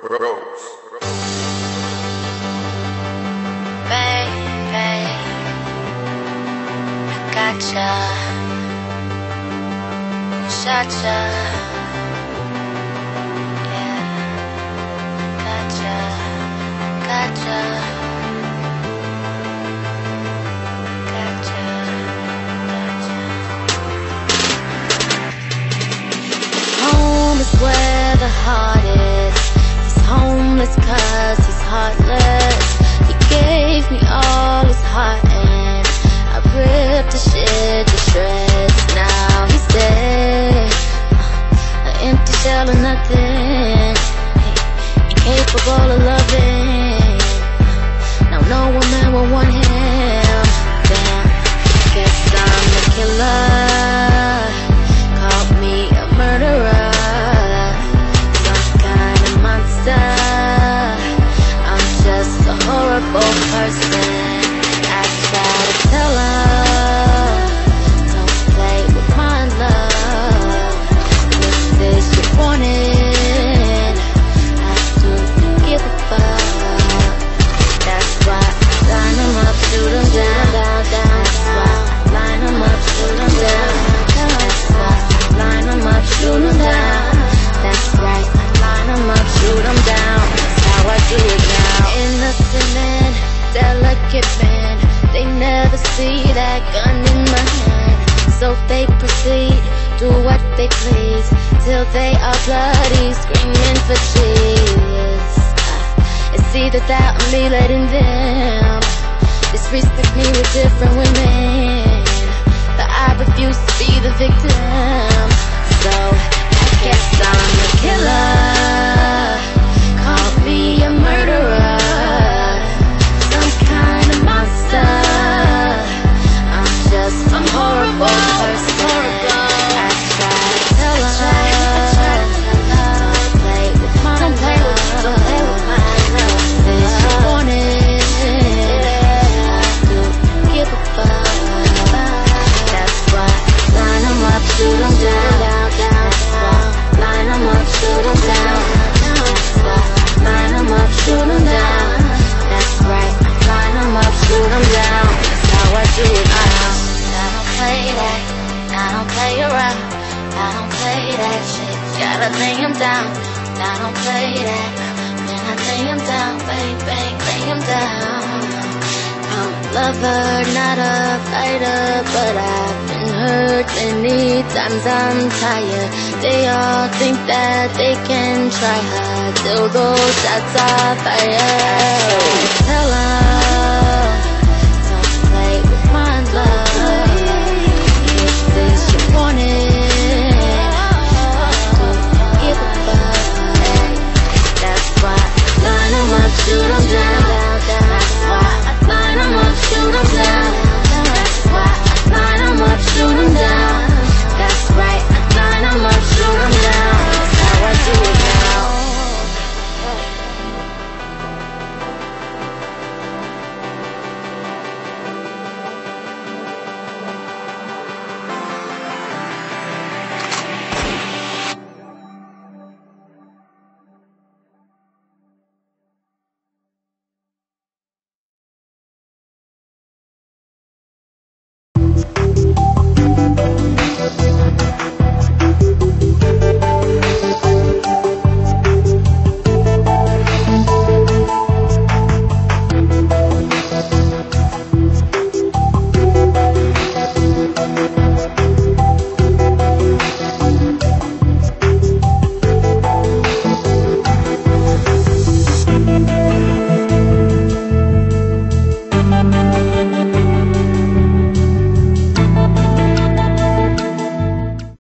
Baby, I gotcha, shotcha, yeah, gotcha, gotcha, gotcha, gotcha. Home is where the heart is. He's homeless 'cause he's heartless. He gave me all his heart and I ripped the shit to shreds. Now he's dead, an empty shell of nothing, incapable of loving. Now no woman will want him. Damn, guess I'm the killer. Call me a murderer, some kind of monster. I'm just a horrible person. I try to tell her, don't play with my love. This is your warning. I do give a fuck. That's why I line 'em up, shoot 'em down, down, down. That's why I line 'em up, shoot 'em down. That's why I line 'em up, shoot 'em down. That's right, I line 'em up, shoot 'em down. That's how I do it now. Innocent men, delicate men, they never see that gun in my hand. So they proceed, do what they please, till they are bloody, screaming for cheese. It's either that or me letting them disrespect me with different women, but I refuse to be the victim. So I guess I'm the killer. Call me a murderer, some kind of monster. I'm just a horrible person. I try to tell her, don't play with my love. Don't play with my love. This is your warning. I do give a fuck. That's why line 'em up, shoot 'em down. That's why line 'em up, shoot 'em down. That's why line 'em up, shoot 'em down. That's right, line 'em up, shoot 'em down. That's how I do it now. I don't play that, I don't play around. I don't play that shit, gotta lay 'em down. I don't play that, when I lay 'em down, bang, bang, lay 'em down. I'm a lover, not a fighter, but I've been hurt many times. I'm tired. They all think that they can try hard till those shots are fired. Tell 'em